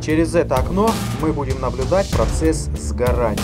Через это окно мы будем наблюдать процесс сгорания.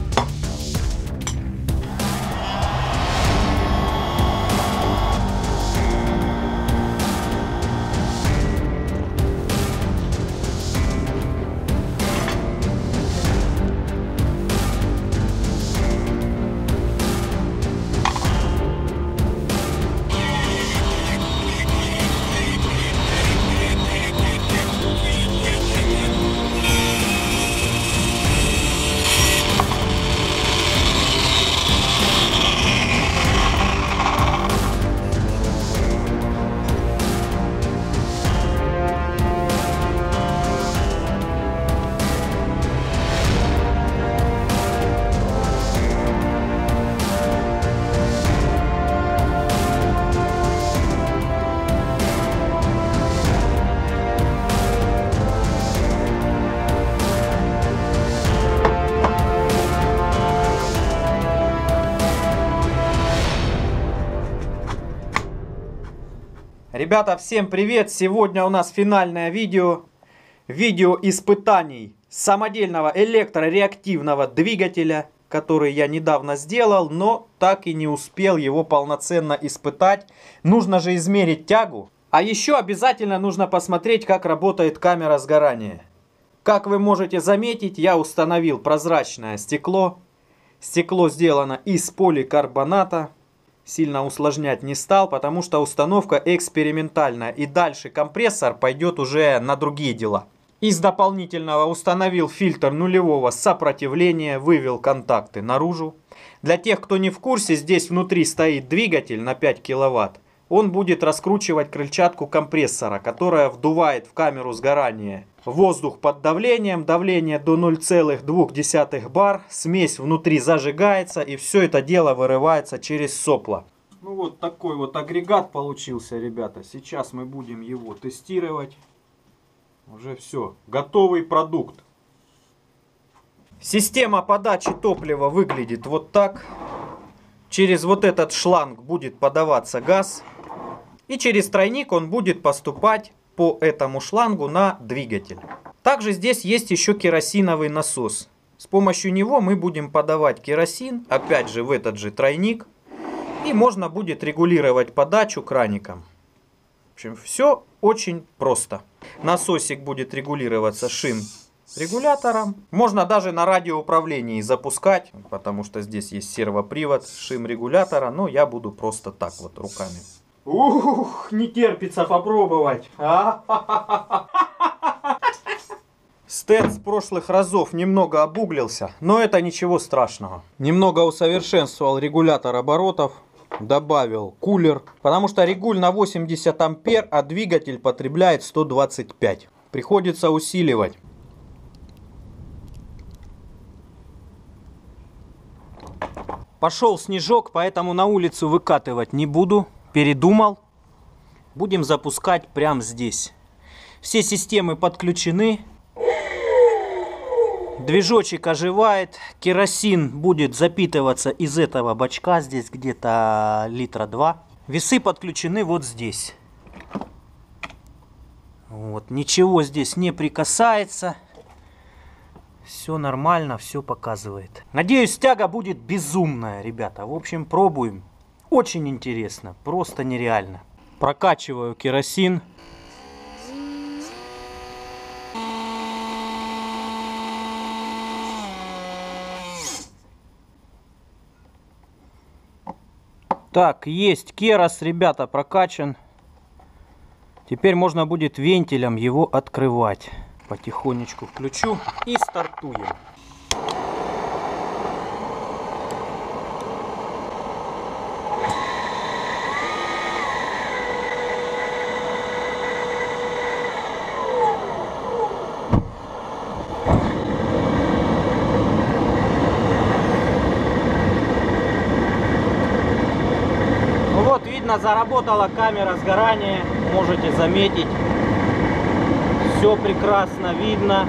Ребята, всем привет! Сегодня у нас финальное видео. Видео испытаний самодельного электрореактивного двигателя, который я недавно сделал, но так и не успел его полноценно испытать. Нужно же измерить тягу. А еще обязательно нужно посмотреть, как работает камера сгорания. Как вы можете заметить, я установил прозрачное стекло. Стекло сделано из поликарбоната. Сильно усложнять не стал, потому что установка экспериментальная. И дальше компрессор пойдет уже на другие дела. Из дополнительного установил фильтр нулевого сопротивления, вывел контакты наружу. Для тех, кто не в курсе, здесь внутри стоит двигатель на 5 киловатт. Он будет раскручивать крыльчатку компрессора, которая вдувает в камеру сгорания воздух под давлением, давление до 0,2 бар, смесь внутри зажигается и все это дело вырывается через сопло. Ну вот такой вот агрегат получился, ребята. Сейчас мы будем его тестировать. Уже все, готовый продукт. Система подачи топлива выглядит вот так. Через вот этот шланг будет подаваться газ. И через тройник он будет поступать по этому шлангу на двигатель. Также здесь есть еще керосиновый насос. С помощью него мы будем подавать керосин, опять же в этот же тройник. И можно будет регулировать подачу краником. В общем, все очень просто. Насосик будет регулироваться шим-регулятором. Можно даже на радиоуправлении запускать, потому что здесь есть сервопривод шим-регулятора. Но я буду просто так вот руками. Ух, не терпится попробовать. Стенд с прошлых разов немного обуглился, но это ничего страшного. Немного усовершенствовал регулятор оборотов, добавил кулер, потому что регуль на 80 ампер, а двигатель потребляет 125. Приходится усиливать. Пошел снежок, поэтому на улицу выкатывать не буду. Передумал. Будем запускать прямо здесь. Все системы подключены. Движочек оживает. Керосин будет запитываться из этого бачка. Здесь где-то литра 2. Весы подключены вот здесь. Вот. Ничего здесь не прикасается. Все нормально, все показывает. Надеюсь, тяга будет безумная, ребята. В общем, пробуем. Очень интересно, просто нереально. Прокачиваю керосин. Так, есть керос, ребята, прокачан. Теперь можно будет вентилем его открывать. Потихонечку включу и стартуем. Заработала камера сгорания, можете заметить, все прекрасно видно.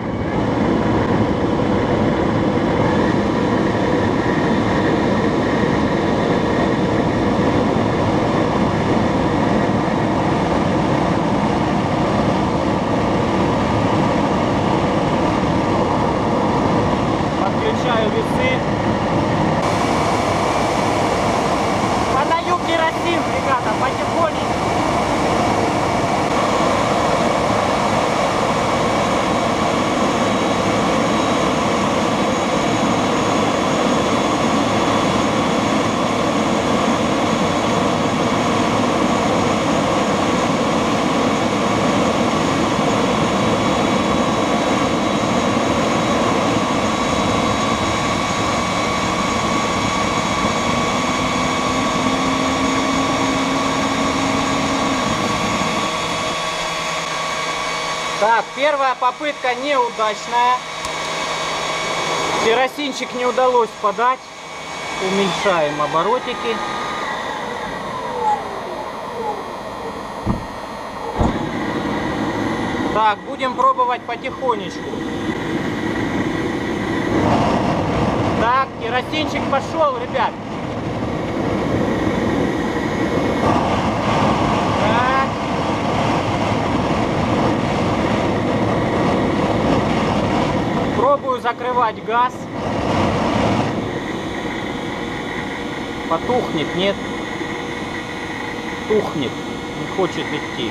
Первая попытка неудачная. Керосинчик не удалось подать. Уменьшаем оборотики. Так, будем пробовать потихонечку. Так, керосинчик пошел, ребят. Так. Пробую закрывать газ. Потухнет, нет? Тухнет, не хочет идти.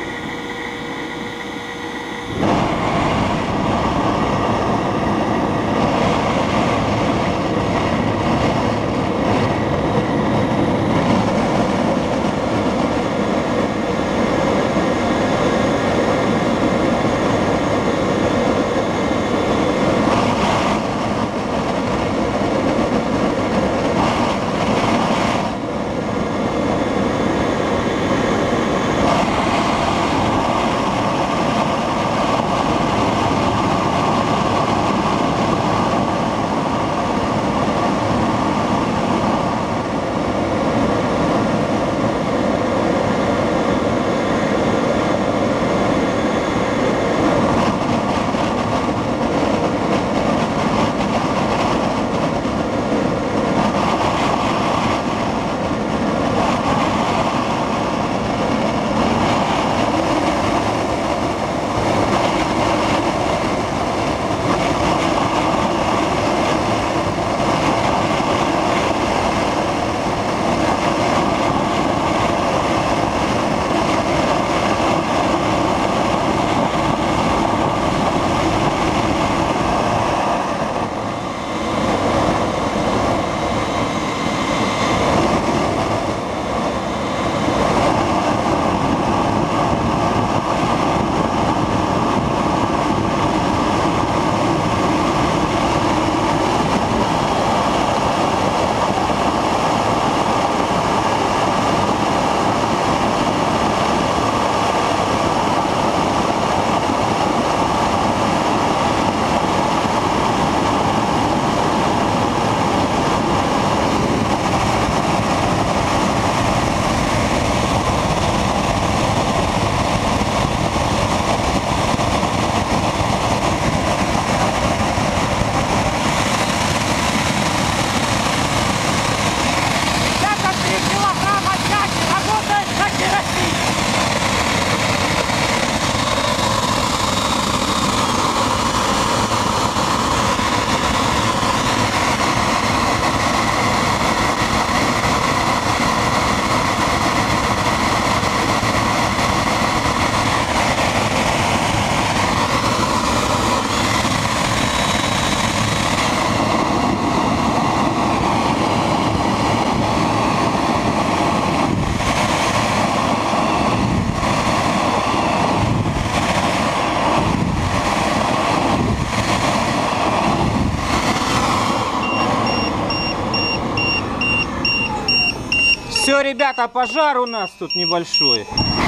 Все, ребята, пожар у нас тут небольшой.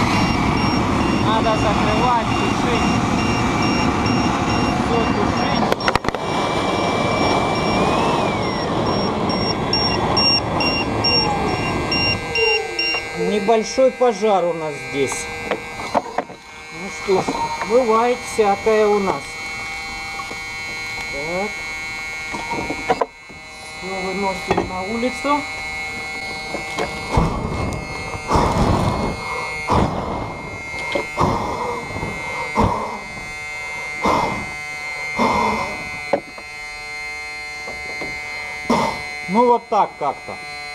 Надо закрывать, тушить. Все тушить. Небольшой пожар у нас здесь. Ну что ж, бывает всякое у нас. Так. Все выносим на улицу. Ну вот так как-то.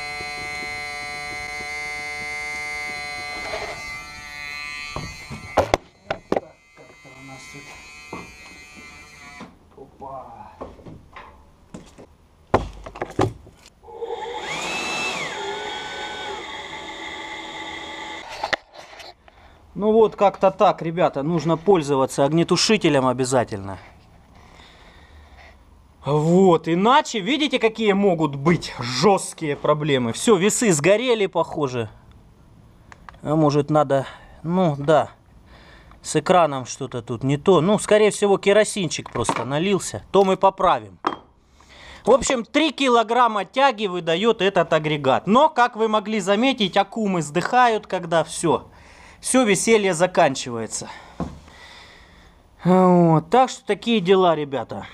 Так как-то у нас тут. Опа. Ну вот как-то так, ребята, нужно пользоваться огнетушителем обязательно. Вот, иначе, видите, какие могут быть жесткие проблемы. Все, весы сгорели, похоже. А может надо, ну да, С экраном что-то тут не то. Ну, скорее всего, керосинчик просто налился. То мы поправим. В общем, 3 килограмма тяги выдает этот агрегат. Но, как вы могли заметить, аккумы сдыхают, когда все веселье заканчивается. Вот. Так что такие дела, ребята.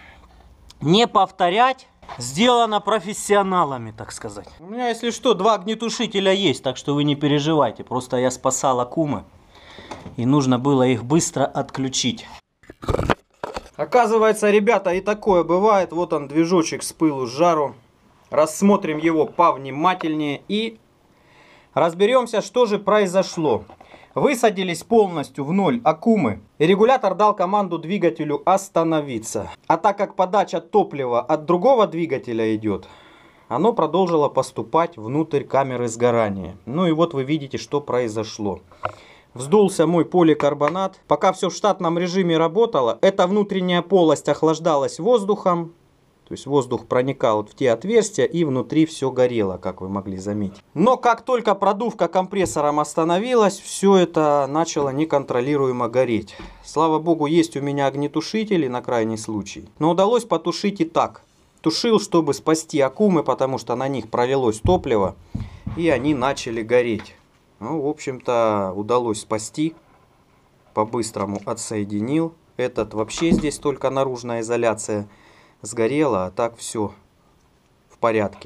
Не повторять. Сделано профессионалами, так сказать. У меня, если что, 2 огнетушителя есть, так что вы не переживайте. Просто я спасал аккумы. И нужно было их быстро отключить. Оказывается, ребята, и такое бывает. Вот он, движочек с пылу с жару. Рассмотрим его повнимательнее и разберемся, что же произошло. Высадились полностью в ноль аккумы, и регулятор дал команду двигателю остановиться. А так как подача топлива от другого двигателя идет, оно продолжило поступать внутрь камеры сгорания. Ну и вот вы видите, что произошло. Вздулся мой поликарбонат. Пока все в штатном режиме работало, эта внутренняя полость охлаждалась воздухом. То есть воздух проникал в те отверстия, и внутри все горело, как вы могли заметить. Но как только продувка компрессором остановилась, все это начало неконтролируемо гореть. Слава богу, есть у меня огнетушители на крайний случай. Но удалось потушить и так. Тушил, чтобы спасти аккумы, потому что на них пролилось топливо, и они начали гореть. Ну, в общем-то, удалось спасти. По-быстрому отсоединил. Этот вообще здесь только наружная изоляция сгорела, а так все в порядке.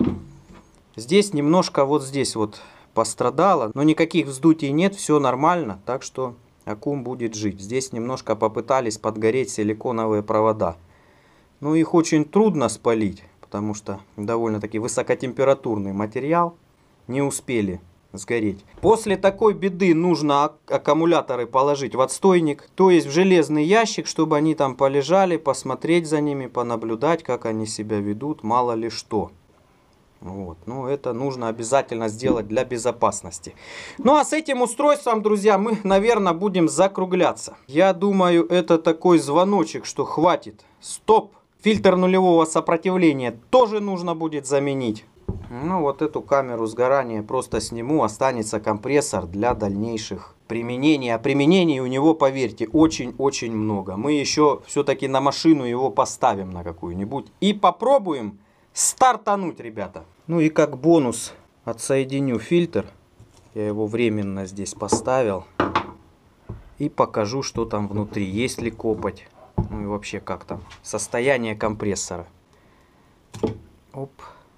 Здесь немножко вот здесь вот пострадало, но никаких вздутий нет, все нормально, так что аккум будет жить. Здесь немножко попытались подгореть силиконовые провода. Но их очень трудно спалить, потому что довольно-таки высокотемпературный материал, не успели сгореть. После такой беды нужно аккумуляторы положить в отстойник, то есть в железный ящик, чтобы они там полежали, посмотреть за ними, понаблюдать, как они себя ведут, мало ли что. Вот. Ну, это нужно обязательно сделать для безопасности. Ну, а с этим устройством, друзья, мы, наверное, будем закругляться. Я думаю, это такой звоночек, что хватит. Стоп! Фильтр нулевого сопротивления тоже нужно будет заменить. Ну, вот эту камеру сгорания просто сниму, останется компрессор для дальнейших применений. А применений у него, поверьте, очень-очень много. Мы еще все-таки на машину его поставим на какую-нибудь и попробуем стартануть, ребята. Ну и как бонус отсоединю фильтр. Я его временно здесь поставил. И покажу, что там внутри. Есть ли копоть. Ну и вообще как там. Состояние компрессора. Оп.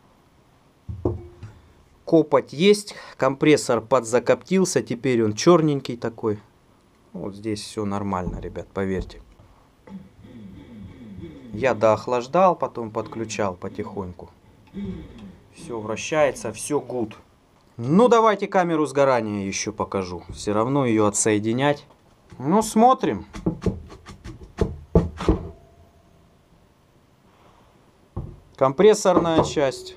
Копоть есть, компрессор подзакоптился, теперь он черненький такой. Вот здесь все нормально, ребят, поверьте. Я доохлаждал, потом подключал потихоньку. Все вращается, все гуд. Ну, давайте камеру сгорания еще покажу. Все равно ее отсоединять. Ну, смотрим. Компрессорная часть.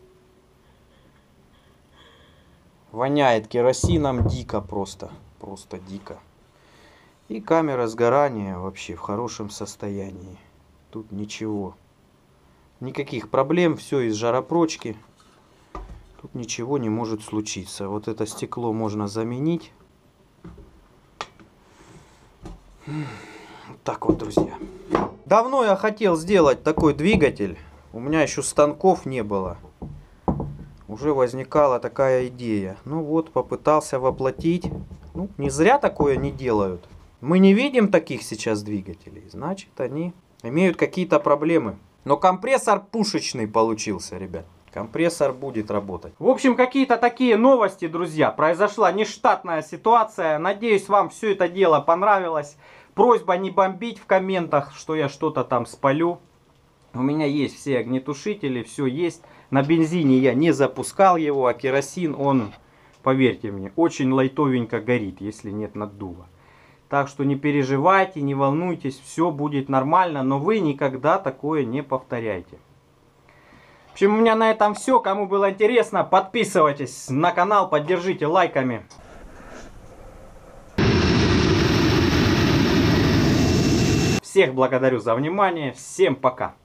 Воняет керосином дико просто. Просто дико. И камера сгорания вообще в хорошем состоянии. Тут ничего. Никаких проблем. Все из жаропрочки. Тут ничего не может случиться. Вот это стекло можно заменить. Вот так вот, друзья. Давно я хотел сделать такой двигатель. У меня еще станков не было. Уже возникала такая идея. Ну вот, попытался воплотить. Ну, не зря такое не делают. Мы не видим таких сейчас двигателей. Значит, они имеют какие-то проблемы. Но компрессор пушечный получился, ребят. Компрессор будет работать. В общем, какие-то такие новости, друзья. Произошла нештатная ситуация. Надеюсь, вам все это дело понравилось. Просьба не бомбить в комментах, что я что-то там спалю. У меня есть все огнетушители, все есть. На бензине я не запускал его, а керосин, он, поверьте мне, очень лайтовенько горит, если нет наддува. Так что не переживайте, не волнуйтесь, все будет нормально, но вы никогда такое не повторяйте. В общем, у меня на этом все. Кому было интересно, подписывайтесь на канал, поддержите лайками. Всех благодарю за внимание, всем пока.